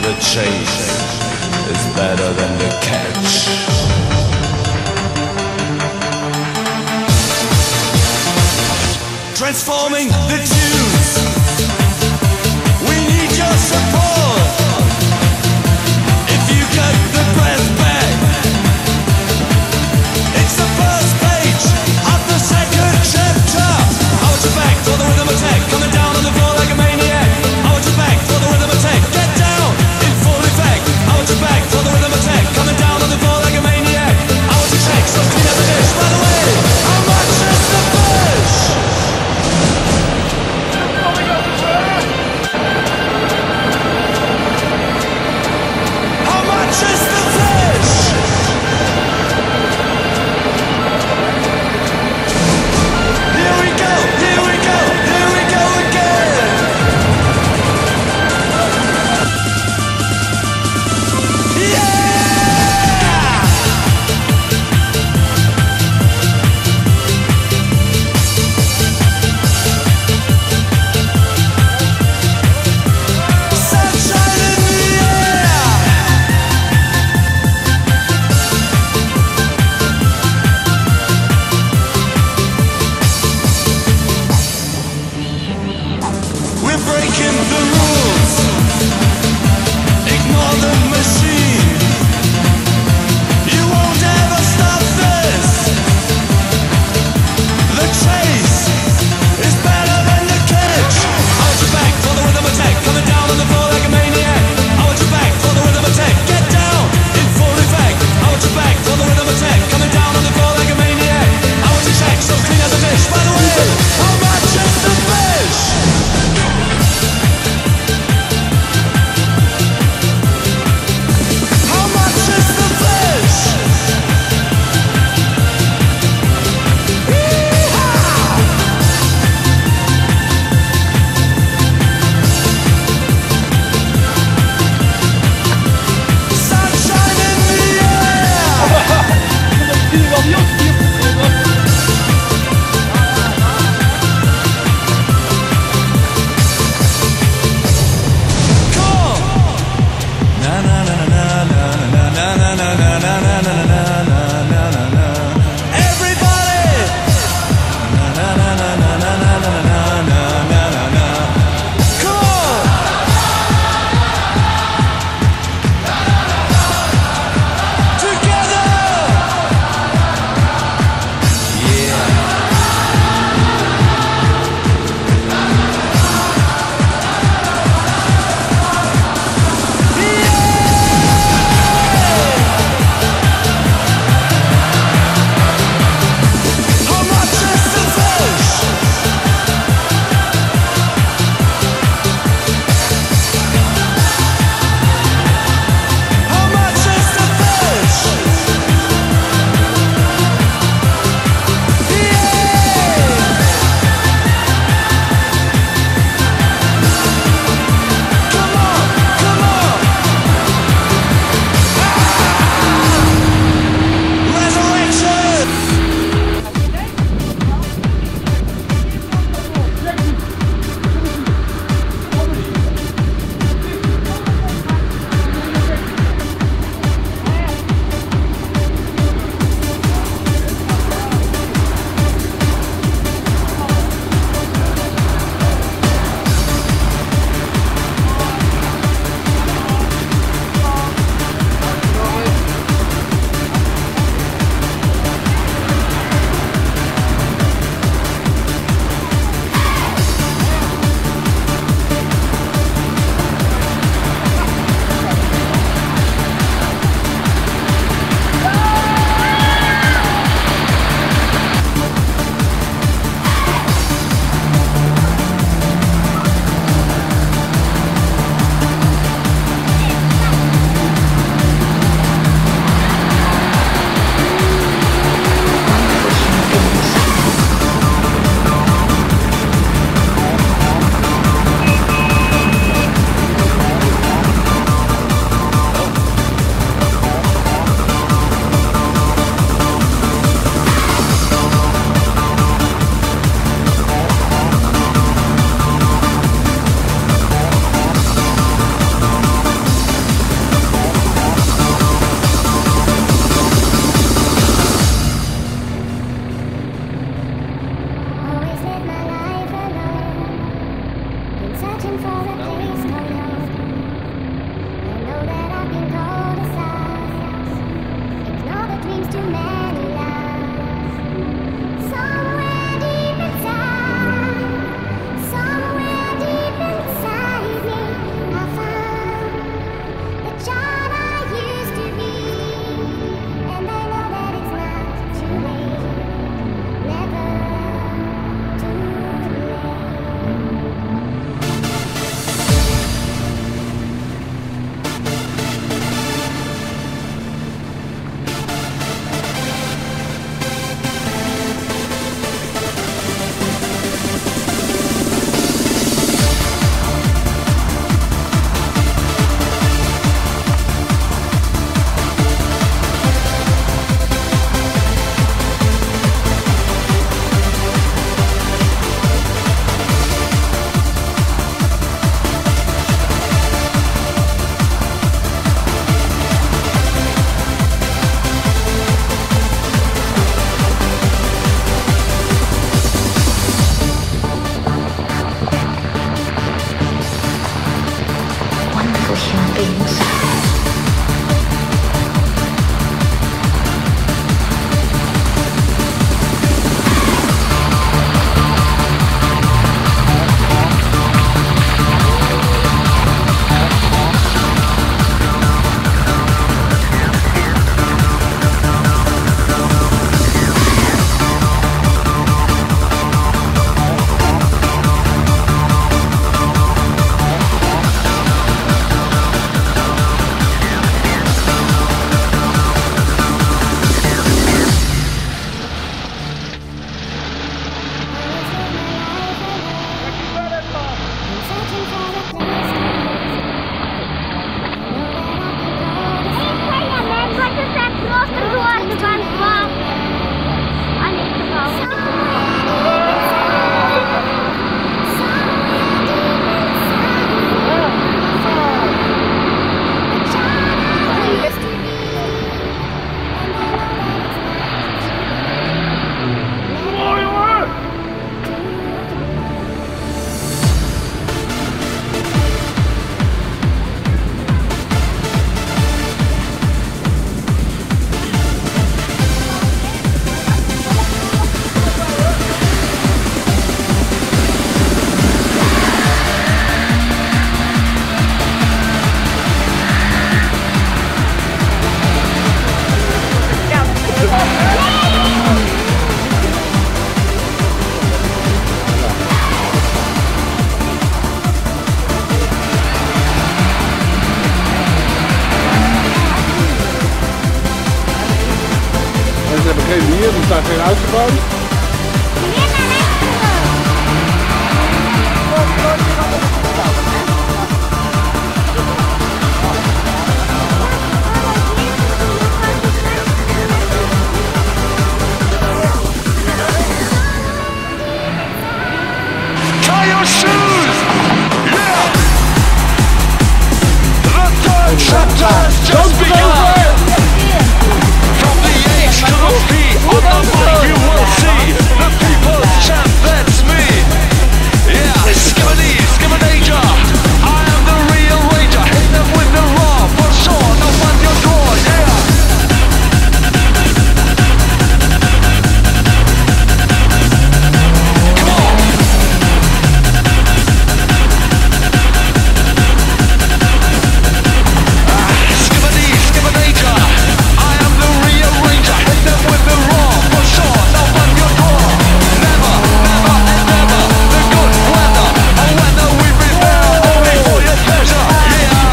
The chase is better than the catch. Transforming the tunes. We need your support. If you cut the breath back, it's the first page of the second chapter. I want you back for the rhythm attack, coming down on the floor like a maniac. I want you back for the rhythm attack, get down in full effect. I want you back for the rhythm attack, coming down on the floor like a maniac. I want you check, so clean as a dish. By the way, how much is the fish? things. Ze hebben geen bier, er staat geen uitgebouwd. Tie your shoes! Yeah! The third chapter has just begun! From the H to the P, on the mic you will see the people's champ, that's me! Yeah, Skibbity, Skibbidanger! I am the real ranger, hit them with the raw, for sure, now find your door, yeah! Come on! Skibbity, Skibbidanger! I am the real ranger, hit them with the raw, for sure, now find your door! Never, never, and never, the good weather, a weather we prepare only for your pleasure, yeah!